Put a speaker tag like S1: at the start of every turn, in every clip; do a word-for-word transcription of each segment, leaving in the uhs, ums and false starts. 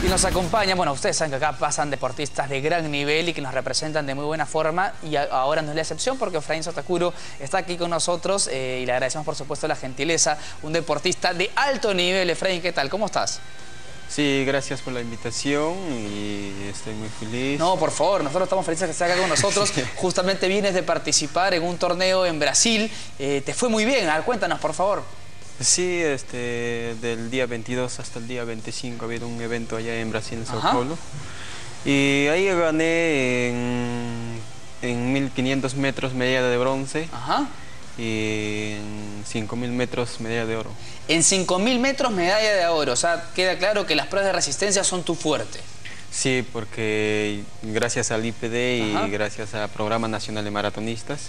S1: Y nos acompaña, bueno, ustedes saben que acá pasan deportistas de gran nivel y que nos representan de muy buena forma, y a, ahora no es la excepción porque Efraín Sotakuro está aquí con nosotros eh, y le agradecemos por supuesto la gentileza, un deportista de alto nivel. Efraín, ¿qué tal? ¿Cómo estás?
S2: Sí, gracias por la invitación y estoy muy feliz.
S1: No, por favor, nosotros estamos felices que estés acá con nosotros. Sí. Justamente vienes de participar en un torneo en Brasil, eh, te fue muy bien, a ver, cuéntanos por favor.
S2: Sí, este, del día veintidós hasta el día veinticinco ha habido un evento allá en Brasil, en Sao Paulo. Y ahí gané en, en mil quinientos metros medalla de bronce. Ajá. Y en cinco mil metros medalla de oro.
S1: En cinco mil metros medalla de oro, o sea, queda claro que las pruebas de resistencia son tu fuerte.
S2: Sí, porque gracias al I P D y Ajá. gracias al Programa Nacional de Maratonistas,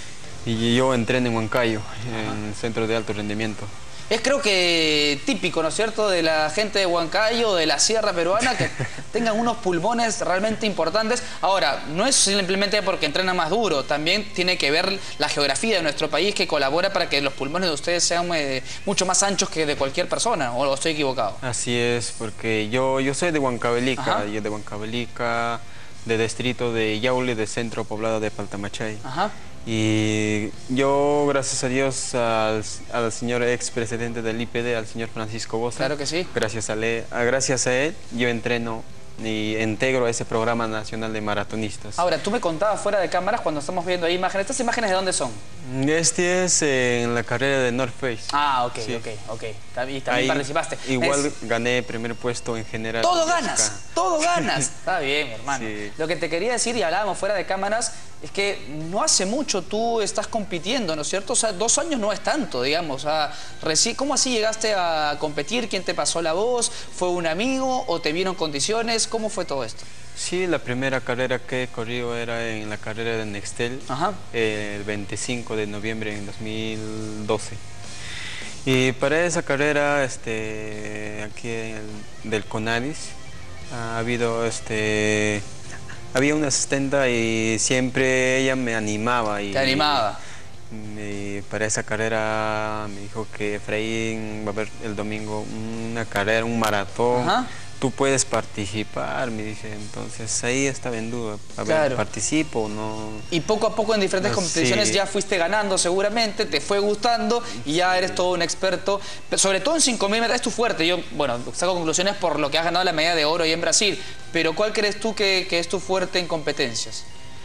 S2: y yo entreno en Huancayo, Ajá. en el Centro de Alto Rendimiento.
S1: Es creo que típico, ¿no es cierto?, de la gente de Huancayo, de la sierra peruana, que tengan unos pulmones realmente importantes. Ahora, no es simplemente porque entrenan más duro, también tiene que ver la geografía de nuestro país que colabora para que los pulmones de ustedes sean eh, mucho más anchos que de cualquier persona, ¿o estoy equivocado?
S2: Así es, porque yo, yo soy de Huancavelica, Ajá. yo de Huancavelica, de distrito de Yauli, de centro poblado de Paltamachay. Ajá. Y yo, gracias a Dios, al, al señor expresidente del I P D, al señor Francisco Bosa,
S1: claro que sí.
S2: gracias a, le, gracias a él, yo entreno y integro a ese programa nacional de maratonistas.
S1: Ahora, tú me contabas fuera de cámaras cuando estamos viendo ahí imágenes. ¿Estas imágenes de dónde son?
S2: Este es en la carrera de North Face.
S1: Ah, ok, sí. ok, ok. Y también ahí participaste.
S2: Igual
S1: es...
S2: gané primer puesto en general.
S1: ¡Todo ganas! ¡Todo ganas! Está bien, mi hermano. Sí. Lo que te quería decir, y hablábamos fuera de cámaras, es que no hace mucho tú estás compitiendo, ¿no es cierto? O sea, dos años no es tanto, digamos. O sea, ¿cómo así llegaste a competir? ¿Quién te pasó la voz? ¿Fue un amigo o te vieron condiciones? ¿Cómo fue todo esto?
S2: Sí, la primera carrera que he corrido era en la carrera de Nextel, Ajá. el veinticinco de noviembre en dos mil doce. Y para esa carrera, este, aquí en el, del CONADIS, ha habido, este, había una asistenta y siempre ella me animaba. Y,
S1: ¿Te animaba?
S2: Y, y para esa carrera me dijo que Efraín va a haber el domingo una carrera, un maratón. Ajá. Tú puedes participar, me dice. Entonces ahí estaba en duda. A ver, claro. ¿participo o no? Y
S1: poco a poco en diferentes competiciones sí. ya fuiste ganando seguramente, te fue gustando y ya eres todo un experto. Sobre todo en cinco mil metros, es tu fuerte. Yo, bueno, saco conclusiones por lo que has ganado la medalla de oro ahí en Brasil. Pero ¿cuál crees tú que, que es tu fuerte en competencias?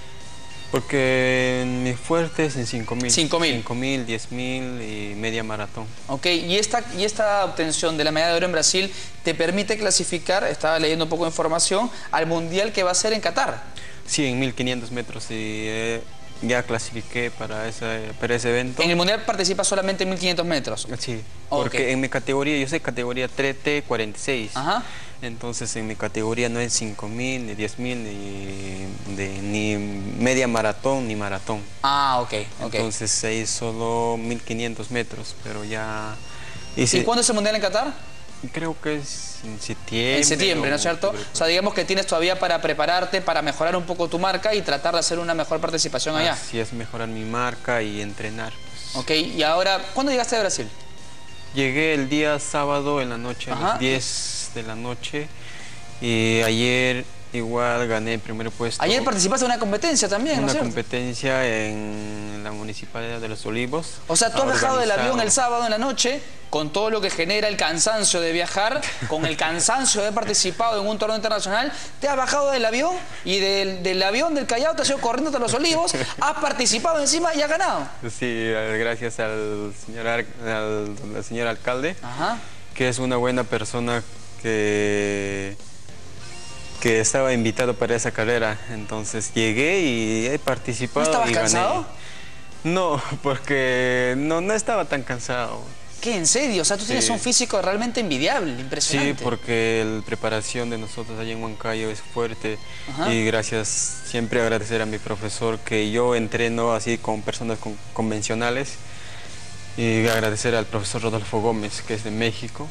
S2: Porque mi fuerte es en cinco mil.
S1: cinco mil.
S2: cinco mil, diez mil y media maratón.
S1: Ok, y esta, y esta obtención de la medalla de oro en Brasil te permite clasificar, estaba leyendo un poco de información, al mundial que va a ser en Qatar.
S2: Sí, en mil quinientos metros y eh, ya clasifiqué para, esa, para ese evento.
S1: ¿En el mundial participas solamente en mil quinientos metros?
S2: Sí, porque okay. en mi categoría, yo soy categoría tres T cuarenta y seis. Ajá. Entonces en mi categoría no es cinco mil, ni diez mil, ni, de, ni media maratón, ni maratón.
S1: Ah, ok, ok.
S2: Entonces ahí solo mil quinientos metros, pero ya...
S1: ¿Y, ¿Y si... cuándo es el mundial en Qatar?
S2: Creo que es en septiembre.
S1: En septiembre, ¿no es cierto? O sea, digamos que tienes todavía para prepararte, para mejorar un poco tu marca y tratar de hacer una mejor participación allá.
S2: Así es, mejorar mi marca y entrenar. Pues.
S1: Ok, y ahora, ¿cuándo llegaste de Brasil?
S2: Llegué el día sábado en la noche, Ajá. a las diez de la noche, y ayer igual gané el primer puesto.
S1: Ayer participaste en una competencia también, ¿no es cierto?
S2: Una competencia en la Municipalidad de Los Olivos.
S1: O sea, tú has bajado del avión el sábado en la noche, con todo lo que genera el cansancio de viajar, con el cansancio de haber participado en un torneo internacional, te has bajado del avión y del, del avión del Callao te has ido corriendo hasta Los Olivos, has participado encima y has ganado.
S2: Sí, gracias al señor, al, al señor alcalde, Ajá. que es una buena persona que... que estaba invitado para esa carrera, entonces llegué y he participado.
S1: ¿No estabas
S2: y
S1: cansado?
S2: Gané. No, porque no, no estaba tan cansado.
S1: ¿Qué? ¿En serio? O sea, tú sí. tienes un físico realmente envidiable, impresionante.
S2: Sí, porque la preparación de nosotros allá en Huancayo es fuerte. Ajá. Y gracias, siempre agradecer a mi profesor que yo entreno así con personas con, convencionales, y agradecer al profesor Rodolfo Gómez, que es de México,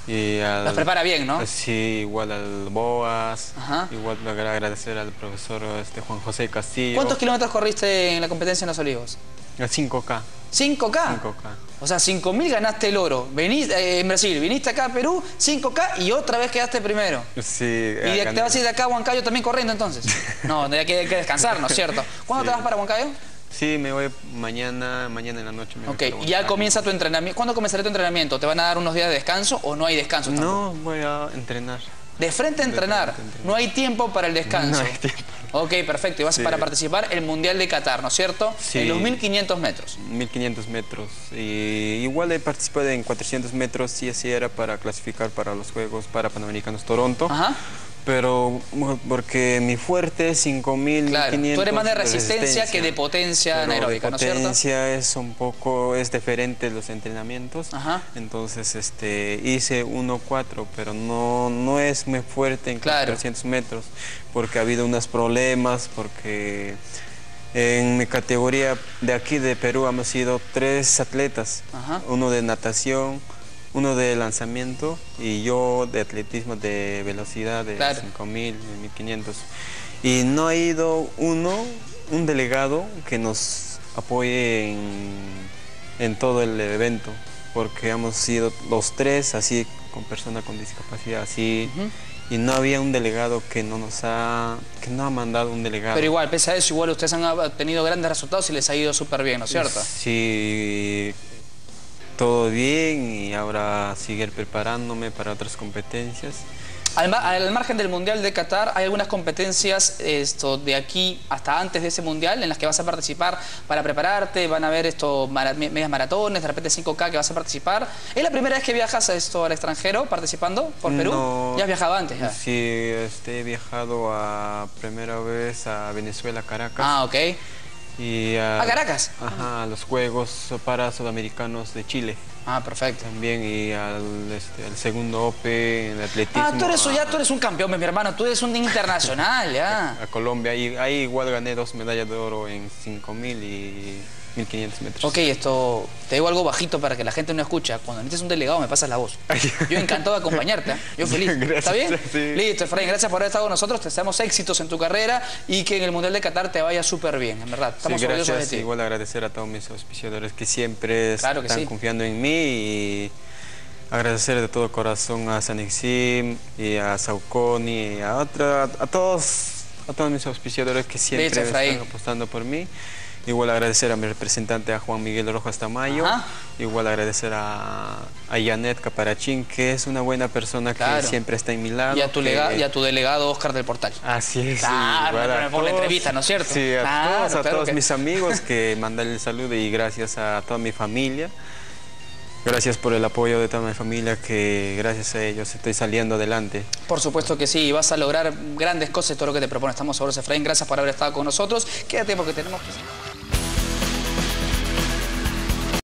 S2: Y al,
S1: Los prepara bien, ¿no?
S2: Sí, igual al Boas.
S1: Ajá.
S2: Igual me quiero agradecer al profesor este, Juan José Castillo.
S1: ¿Cuántos kilómetros corriste en la competencia en Los Olivos?
S2: A cinco K.
S1: ¿cinco K?
S2: cinco K.
S1: O sea, cinco mil ganaste el oro. Venís, eh, en Brasil, viniste acá a Perú, cinco K y otra vez quedaste primero.
S2: Sí.
S1: ¿Y de, te vas a ir de acá a Huancayo también corriendo entonces? No, hay que, hay que descansar, ¿no es cierto? ¿Cuándo
S2: Sí.
S1: te vas para Huancayo?
S2: Sí, me voy mañana, mañana en la noche. Me voy
S1: Ok,
S2: para
S1: y ya
S2: Huancayo.
S1: comienza tu entrenamiento. ¿Cuándo comenzará tu entrenamiento? ¿Te van a dar unos días de descanso o no hay descanso tampoco?
S2: No, voy a entrenar.
S1: De frente a entrenar.
S2: De frente a entrenar.
S1: No hay tiempo para el descanso.
S2: No hay tiempo.
S1: Ok, perfecto. Y vas
S2: Sí.
S1: para participar en el Mundial de Qatar, ¿no es cierto?
S2: Sí.
S1: En los mil quinientos metros.
S2: mil quinientos metros. Y igual he participado en cuatrocientos metros, sí, así era para clasificar para los Juegos para Panamericanos Toronto.
S1: Ajá.
S2: Pero porque mi fuerte es cinco mil,
S1: Claro,
S2: mil quinientos.
S1: tú eres más de resistencia, que de potencia
S2: Pero
S1: anaeróbica,
S2: de
S1: ¿no es cierto?
S2: potencia es un poco, es diferente los entrenamientos.
S1: Ajá.
S2: Entonces este, hice uno cuatro, pero no, no es muy fuerte en
S1: Claro.
S2: cuatrocientos metros, porque ha habido unos problemas, porque en mi categoría de aquí de Perú hemos sido tres atletas,
S1: Ajá.
S2: uno de natación, uno de lanzamiento y yo de atletismo de velocidad de
S1: Claro.
S2: cinco mil, mil quinientos. Y no ha ido uno, un delegado que nos apoye en, en todo el evento, porque hemos sido los tres así con personas con discapacidad así.
S1: Ujú.
S2: Y no había un delegado que no nos ha, que no ha mandado un delegado.
S1: Pero igual, pese a eso, igual ustedes han tenido grandes resultados y les ha ido súper bien, ¿no es cierto?
S2: Sí, todo bien y ahora seguir preparándome para otras competencias.
S1: Al, ma- al margen del Mundial de Qatar, ¿hay algunas competencias esto, de aquí hasta antes de ese Mundial en las que vas a participar para prepararte? ¿Van a haber esto, mara- me- medias maratones, de repente cinco K que vas a participar? ¿Es la primera vez que viajas a esto al extranjero participando por Perú?
S2: No.
S1: ¿Ya has viajado antes? Ya?
S2: Sí, este, he viajado a primera vez a Venezuela, Caracas.
S1: Ah, ok.
S2: Y a,
S1: ¿A Caracas?
S2: Ajá, a los Juegos para Sudamericanos de Chile.
S1: Ah, perfecto.
S2: También y al, este, al segundo Open en atletismo.
S1: Ah, tú eres,
S2: a,
S1: ya tú eres un campeón, mi hermano. Tú eres un internacional, ya.
S2: a Colombia. Y ahí igual gané dos medallas de oro en cinco mil y mil quinientos metros.
S1: Ok, esto, te digo algo bajito para que la gente no escucha. Cuando necesites un delegado me pasas la voz. Yo encantado de acompañarte, ¿eh? Yo feliz.
S2: Gracias,
S1: ¿Está bien?
S2: sí.
S1: Listo, Efraín, gracias por haber estado con nosotros. Te deseamos éxitos en tu carrera y que en el Mundial de Qatar te vaya súper bien, en verdad. Estamos
S2: Sí,
S1: orgullosos de
S2: gracias.
S1: ti.
S2: Igual agradecer a todos mis auspiciadores que siempre
S1: Claro que
S2: están
S1: sí.
S2: confiando en mí y agradecer de todo corazón a Sanexim y a Saucony y a, otra, a, todos, a todos mis auspiciadores que siempre
S1: Listo, Efraín.
S2: están apostando por mí. Igual agradecer a mi representante, a Juan Miguel Rojas Tamayo.
S1: Ajá.
S2: Igual agradecer a, a Janet Caparachín, que es una buena persona
S1: Claro.
S2: que siempre está en mi lado.
S1: Y a, tu
S2: que-
S1: lega- y a tu delegado Oscar del Portal.
S2: Así es.
S1: Claro,
S2: igual
S1: me
S2: a
S1: pone la
S2: todos-
S1: entrevista, ¿no es cierto?
S2: Sí, a
S1: Claro,
S2: todos, a
S1: claro
S2: todos
S1: que-
S2: mis amigos que mandarle el saludo y gracias a toda mi familia. Gracias por el apoyo de toda mi familia, que gracias a ellos estoy saliendo adelante.
S1: Por supuesto que sí, y vas a lograr grandes cosas, todo lo que te propones. Estamos seguros, Efraín. Gracias por haber estado con nosotros. Quédate porque tenemos que...